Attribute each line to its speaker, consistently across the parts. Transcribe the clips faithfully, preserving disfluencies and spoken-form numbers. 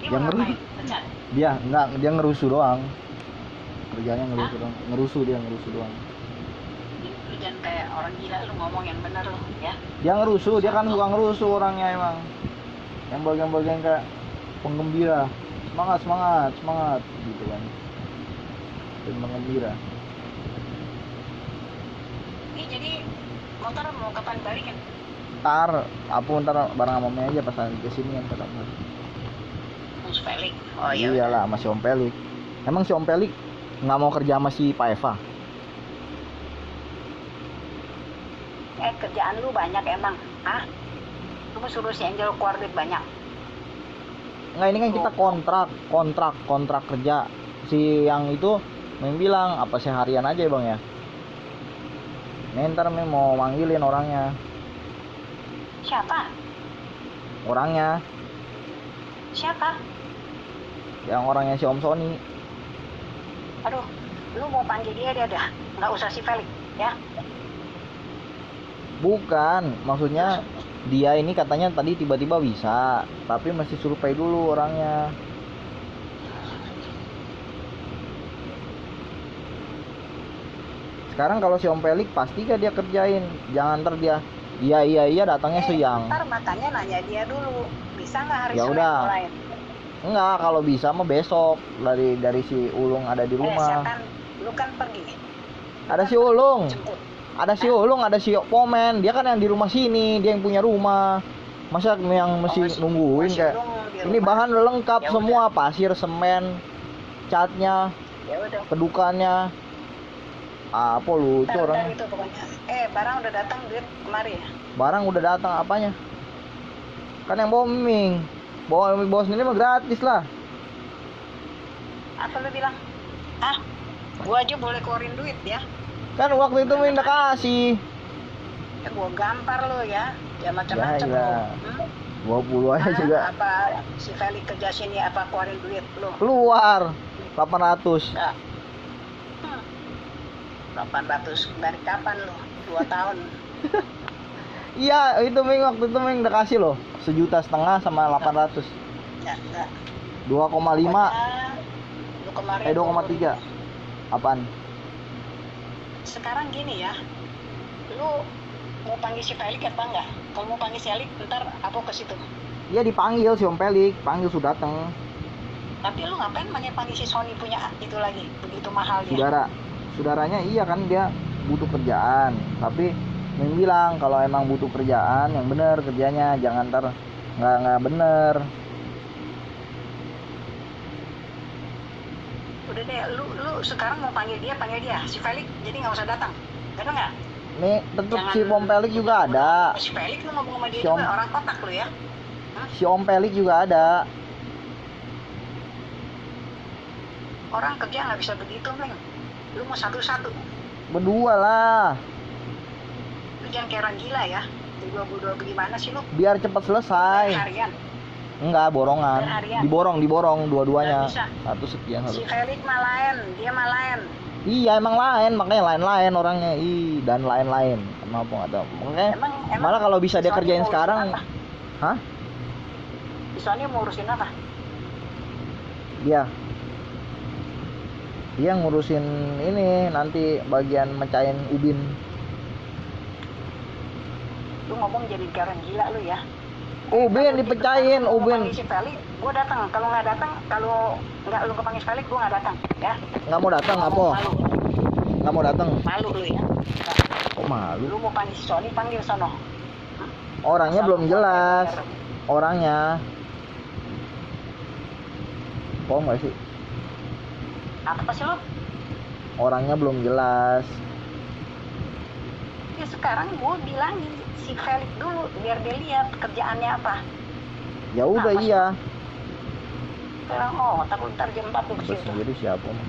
Speaker 1: Dia
Speaker 2: Dia
Speaker 1: mau
Speaker 2: ngeru-
Speaker 1: ngapain? Pecat.
Speaker 2: Dia enggak, dia ngerusuh doang. Kerjanya ngerusuh doang. Ngerusuh dia ngerusuh doang.
Speaker 1: Lu jangan kayak orang gila, lu ngomong yang bener lu ya.
Speaker 2: Dia ngerusuh, dia kan suka ngerusuh orangnya emang. Yang bagian-bagian kayak penggembira. Semangat, semangat, semangat gitu kan. Dan penggembira.
Speaker 1: Ini jadi motor mau kapan balik kan?
Speaker 2: Ntar, apa ntar bareng sama Mami aja pas nanti kesini yang ketemu.
Speaker 1: Mus Felix. Oh iya.
Speaker 2: Iyalah, sama si Om Pelik. Emang si Om Pelik nggak mau kerja sama si Pak Eva?
Speaker 1: Eh kerjaan lu banyak emang, ah? Lu mau suruh si Angel keluar duit banyak.
Speaker 2: Nggak, ini kan kita kontrak, kontrak, kontrak kerja. Si yang itu Mami bilang apa seharian aja ya bang ya. Nih ntar Mami mau manggilin orangnya.
Speaker 1: Siapa?
Speaker 2: Orangnya,
Speaker 1: Siapa?
Speaker 2: yang orangnya si Om Sony.
Speaker 1: Aduh, lu mau panggil dia dia dah. Nggak usah si Felix, ya.
Speaker 2: Bukan, maksudnya dia ini katanya tadi tiba-tiba bisa, tapi mesti survei dulu orangnya. Sekarang kalau si Om Pelik pasti kan dia kerjain, jangan ntar dia iya iya iya datangnya
Speaker 1: Eh,
Speaker 2: siang.
Speaker 1: ntar makanya nanya dia dulu. Bisa nggak hari
Speaker 2: Ya
Speaker 1: Senin
Speaker 2: udah.
Speaker 1: mulai?
Speaker 2: Enggak, kalau bisa mah besok dari dari si Ulung ada di
Speaker 1: Eh,
Speaker 2: rumah.
Speaker 1: setan, lu kan pergi.
Speaker 2: Ada si Ulung.
Speaker 1: Jemput.
Speaker 2: Ada si Ulung, ada si Pomen, dia kan yang di rumah sini, dia yang punya rumah. Masa yang mesti
Speaker 1: masih-
Speaker 2: nungguin
Speaker 1: masih
Speaker 2: kayak
Speaker 1: Ulung di
Speaker 2: ini
Speaker 1: rumah.
Speaker 2: bahan udah lengkap
Speaker 1: Ya
Speaker 2: semua, pasir, semen, catnya,
Speaker 1: Ya udah.
Speaker 2: kedukannya. Apa lucu
Speaker 1: Ntar, ntar
Speaker 2: orangnya.
Speaker 1: itu pokoknya. Eh, barang udah datang duit kemari ya?
Speaker 2: Barang udah datang apanya? Kan yang bombing. Bawa bawa sendiri mah gratis lah.
Speaker 1: Apa lu bilang? Ah, gua aja boleh keluarin duit ya?
Speaker 2: Kan waktu itu minta kasih.
Speaker 1: Ya gua gampar lo ya. Ya macam-macam
Speaker 2: Ya,
Speaker 1: lo.
Speaker 2: iya.
Speaker 1: Hmm?
Speaker 2: dua puluh aja
Speaker 1: Ah,
Speaker 2: juga.
Speaker 1: Apa si Felix kerja sini apa keluarin duit lo?
Speaker 2: Keluar delapan ratus.
Speaker 1: Enggak. Hmm. delapan ratus dari kapan lo? Dua tahun.
Speaker 2: Iya, itu Ming waktu itu Ming udah kasih loh. Sejuta setengah sama delapan ratus.
Speaker 1: Ya, enggak.
Speaker 2: dua koma lima.
Speaker 1: Pokoknya, lu kemarin
Speaker 2: Eh dua koma tiga. Apaan?
Speaker 1: Sekarang gini ya. Lu mau panggil si Felix apa enggak? Kalau mau panggil si Felix, ntar aku ke situ.
Speaker 2: Iya dipanggil si Om Pelik, panggil sudah datang.
Speaker 1: Tapi lu ngapain panggil panggil si Sony punya itu lagi? Begitu mahalnya.
Speaker 2: Saudara, saudaranya iya kan dia butuh kerjaan, tapi Ming bilang kalau emang butuh kerjaan yang bener kerjanya, jangan ntar nggak nggak bener.
Speaker 1: Udah deh, lu lu sekarang mau panggil dia, panggil dia. Si Felix jadi nggak usah datang. Bener nggak?
Speaker 2: Nih tetep
Speaker 1: Jangan-
Speaker 2: si Om Pelik juga ada,
Speaker 1: Si Felix lu ngomong sama dia
Speaker 2: Si Om-
Speaker 1: juga orang kotak lu ya.
Speaker 2: si Om Pelik juga ada.
Speaker 1: Orang kerja nggak bisa begitu, Meng. Lu mau satu-satu.
Speaker 2: Berdua lah,
Speaker 1: Lu jangan kayak orang gila ya. Berdua-berdua bagaimana sih lu?
Speaker 2: biar cepat selesai.
Speaker 1: Harian.
Speaker 2: Enggak, borongan.
Speaker 1: Harian.
Speaker 2: Diborong, diborong dua-duanya.
Speaker 1: Nggak bisa.
Speaker 2: Satu sekian
Speaker 1: Si
Speaker 2: satu.
Speaker 1: Felix mah lain, dia mah lain.
Speaker 2: Iya emang lain, makanya lain-lain orangnya. Ih, dan lain-lain. Kenapa nggak tahu? Makanya
Speaker 1: Emang, emang
Speaker 2: malah kalau bisa dia
Speaker 1: Sony
Speaker 2: kerjain
Speaker 1: mau urusin
Speaker 2: sekarang.
Speaker 1: apa?
Speaker 2: Hah?
Speaker 1: Si Sony mau urusin apa?
Speaker 2: Dia. Dia ngurusin ini nanti bagian mecahin ubin.
Speaker 1: Lu ngomong jadi kayak orang gila lu ya.
Speaker 2: Ubin
Speaker 1: Kalau
Speaker 2: dipecahin,
Speaker 1: gitu, kalau lu
Speaker 2: ubin.
Speaker 1: panggil si Felix, gua datang. Kalau nggak datang, kalau nggak lu kepanggil si Felix, gua nggak datang, ya.
Speaker 2: Nggak mau datang apa?
Speaker 1: Malu,
Speaker 2: Nggak mau datang.
Speaker 1: malu lu ya.
Speaker 2: Kok malu?
Speaker 1: Lu mau panggil si Sony, panggil sono.
Speaker 2: Orangnya
Speaker 1: Sama
Speaker 2: belum
Speaker 1: gua
Speaker 2: jelas.
Speaker 1: bayar.
Speaker 2: Orangnya. Paham nggak sih?
Speaker 1: Apa sih lu?
Speaker 2: Orangnya belum jelas.
Speaker 1: Ya sekarang gua bilangin si Felix dulu biar dia lihat kerjaannya apa.
Speaker 2: Ya udah
Speaker 1: Apa sih?
Speaker 2: iya.
Speaker 1: Sekarang oh takut ntar jam empat tuh ke
Speaker 2: Bos
Speaker 1: situ.
Speaker 2: sendiri siapa mah?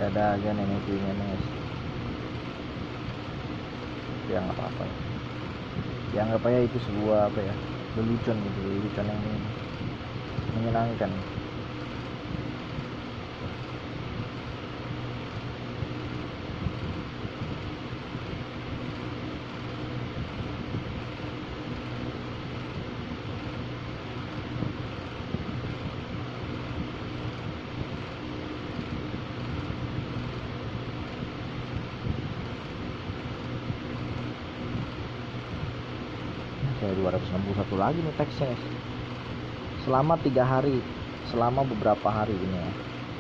Speaker 2: ada aja nenek tuyulnya guys. Ya nggak apa-apa ya. Ya anggap aja itu sebuah apa ya, lelucon gitu, lelucon yang menyenangkan. Saya dua ratus enam puluh satu lagi nih teksnya guys. Selama tiga hari, selama beberapa hari ini ya.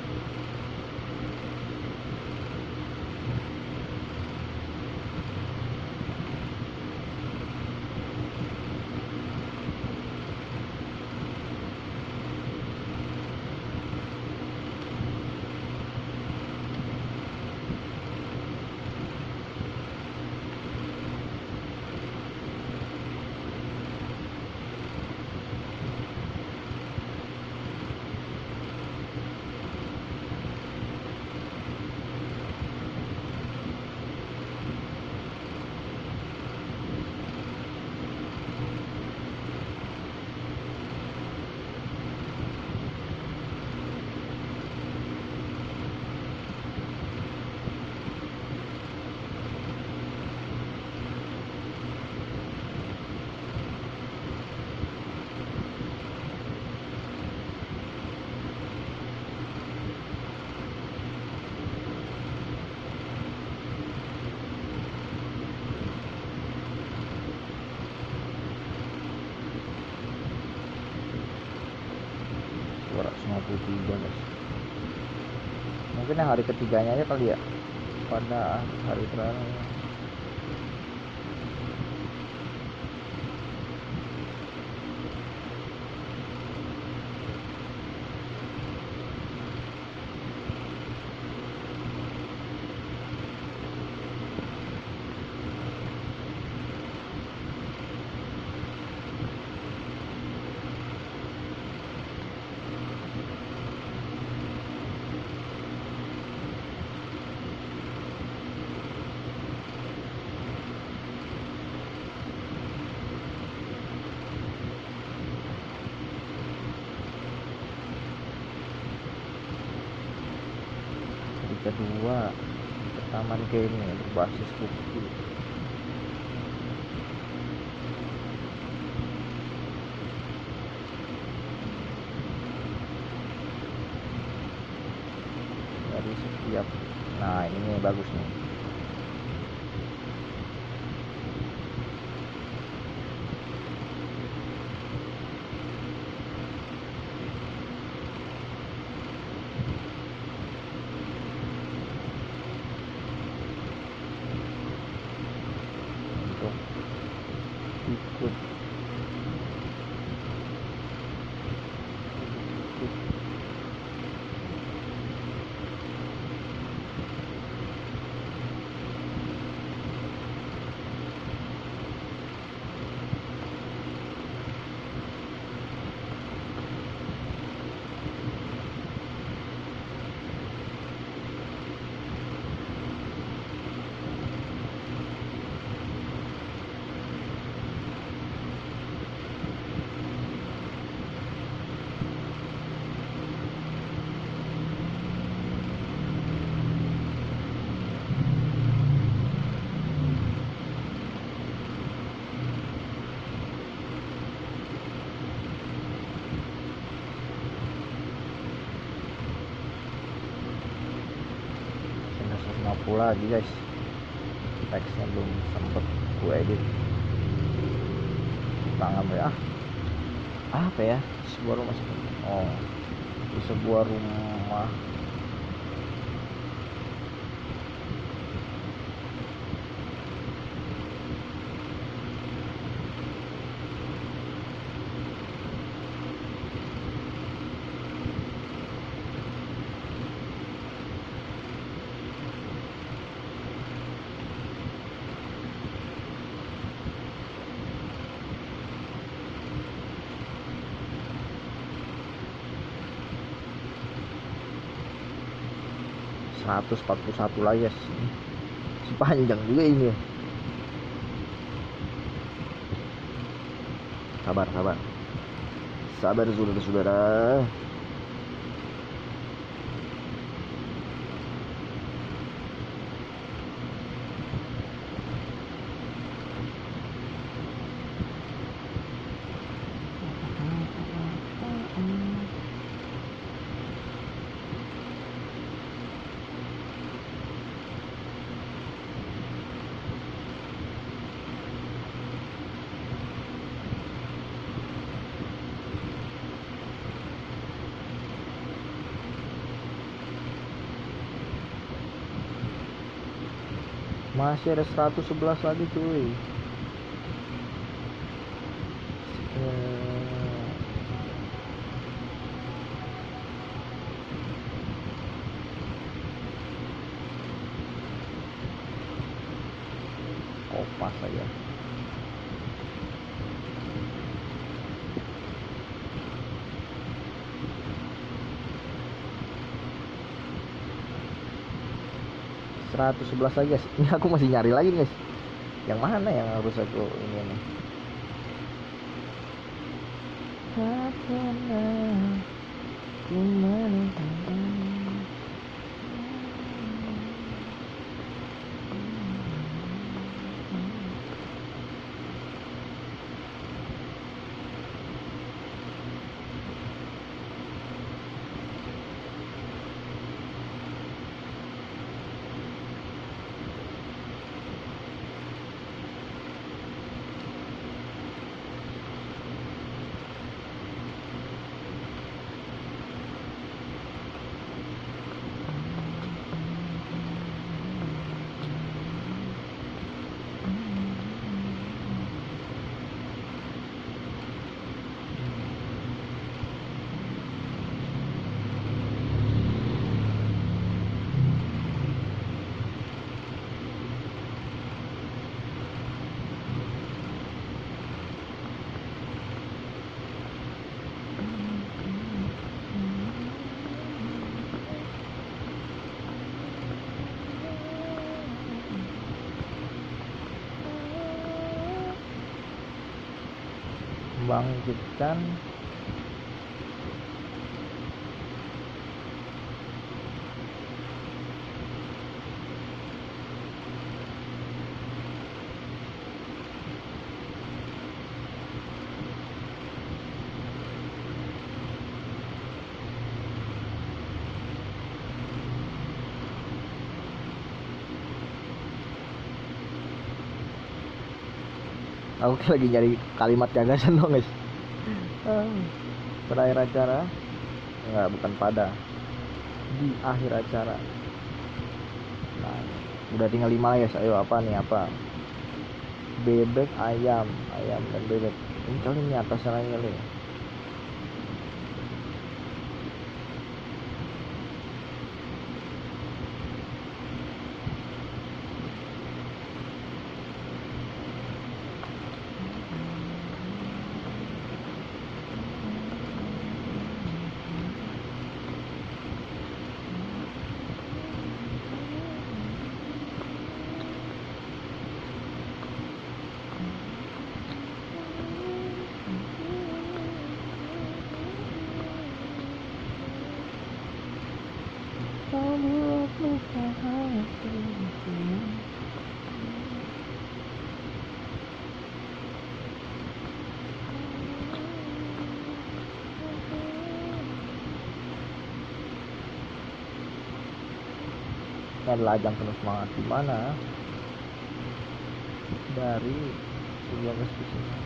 Speaker 2: dua ratus lima puluh tiga guys. Mungkin yang hari ketiganya aja kali ya, pada hari terakhir. Kedua, taman game berbasis bukti. Dari setiap, nah ini nih bagus nih. Ikut lagi guys, teksnya belum sempet gue edit. Tangan ya, ah, apa ya, sebuah rumah, oh di sebuah rumah seratus empat puluh satu layers. Panjang juga ini. Sabar, sabar. Sabar saudara-saudara. Masih ada seratus sebelas lagi cuy. Kopas saja. seratus sebelas lagi guys. Ini aku masih nyari lagi guys. Yang mana yang harus aku ini nih? Bangkitkan aku lagi nyari kalimat gagasan dong guys. Pada akhir acara, enggak, bukan pada, di akhir acara. Nah, udah tinggal lima guys. Ayo, apa nih, apa? Bebek, ayam, ayam dan bebek. Ini kali ini atas lagi kali. Ini adalah ajang penuh semangat di mana dari sebuah kesempatan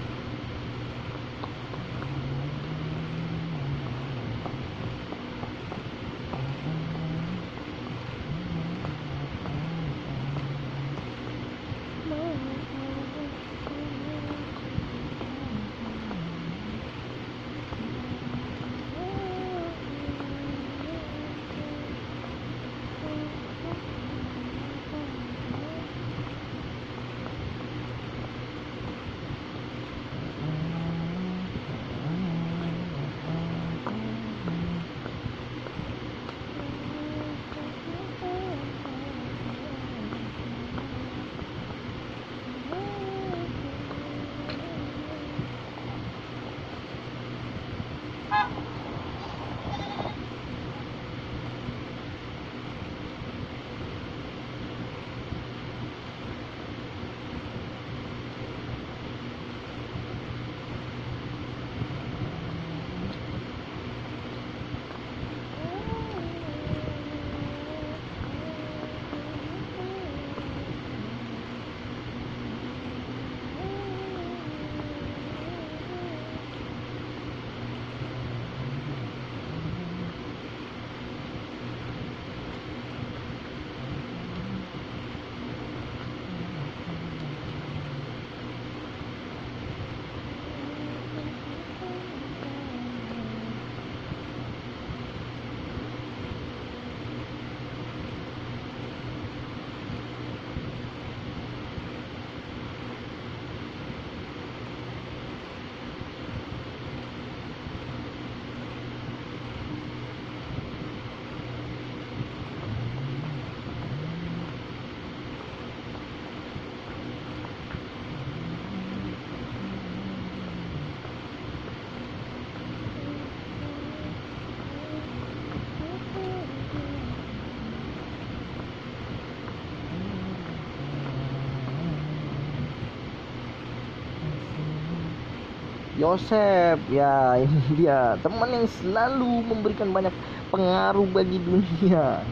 Speaker 2: Yosef, ya ini dia teman yang selalu memberikan banyak pengaruh bagi dunia.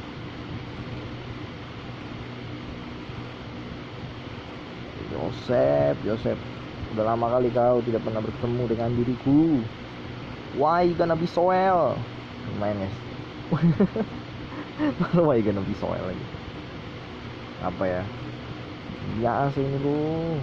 Speaker 2: Yosef, Yosef, udah lama kali kau tidak pernah bertemu dengan diriku. Why gonna be soel? Main guys. Why gonna be soel lagi? Apa ya? Biasa ini bro.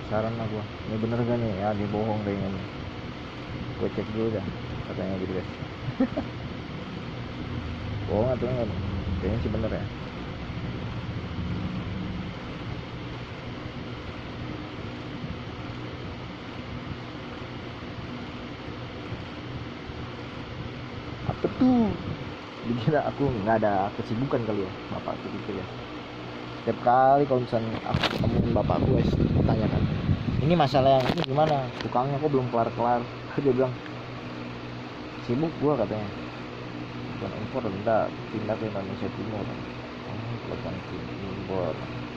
Speaker 2: penasaran lah gua, ini bener gak nih? Ya dia bohong kayaknya nih. Gua cek dulu dah katanya gitu guys. Bohong atau enggak nih? Kayaknya sih bener ya. Apa tuh? Dikira aku nggak ada kesibukan kali ya, bapak aku gitu ya. Setiap kali kalau misalnya aku ketemuin bapak aku, guys, tanyakan, ini masalah yang ini gimana, tukangnya kok belum kelar-kelar. Dia bilang sibuk gua katanya, bukan impor udah pindah ke Indonesia Timur. Oh, bukan impor.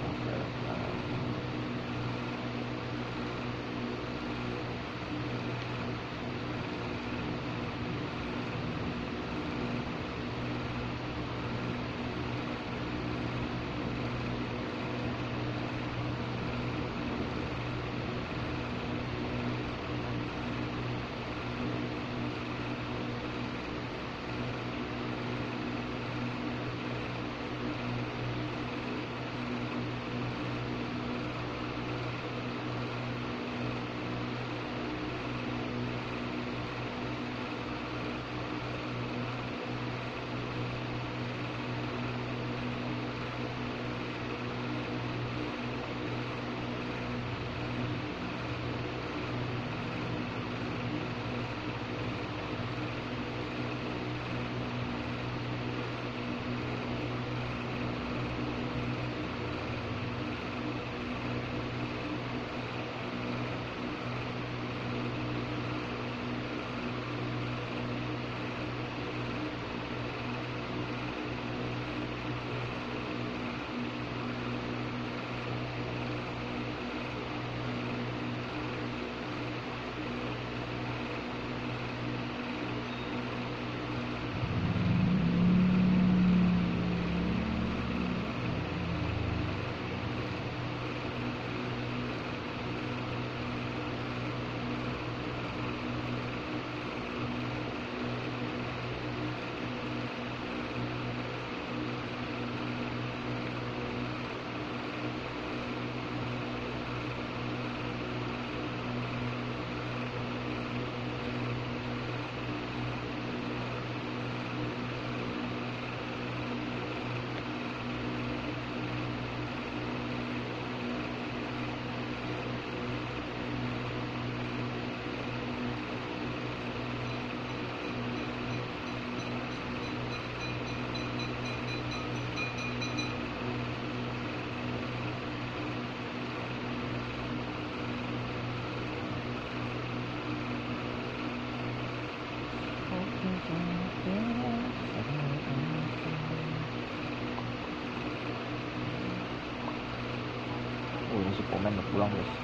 Speaker 2: Oh, ini si Pomen udah pulang guys.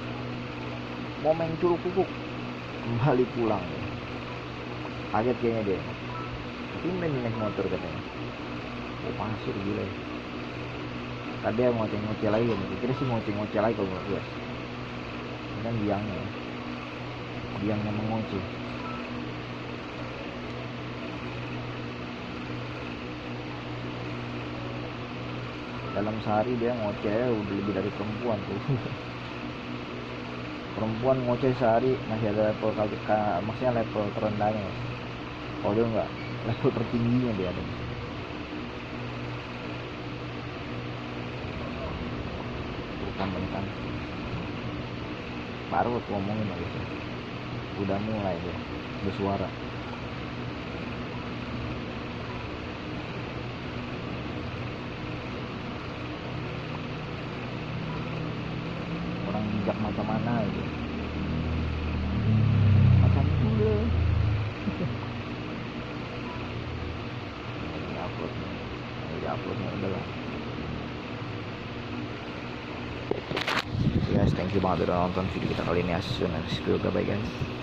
Speaker 2: Pomen curug kukuk kembali pulang. Kaget kayaknya dia. Tumben naik motor katanya. Oh, pasir gila ya. Tadi dia ngoceh-ngoceh lagi kan. Kira sih ngoceh-ngoceh lagi kalau menurut gue. Ini kan biangnya ya. Biangnya mengoceh. Dalam sehari dia ngoceh udah lebih dari perempuan tuh. Perempuan ngoceh sehari masih ada level maksudnya level terendahnya. Kalau dia enggak, level tertingginya dia ada. Bukan beneran. Baru aku ngomongin lagi sih. Udah mulai dia bersuara. Bijak macam mana itu macam dulu ini upload ini uploadnya udah lah guys. Thank you banget udah nonton video kita kali ini. As soon as bye guys.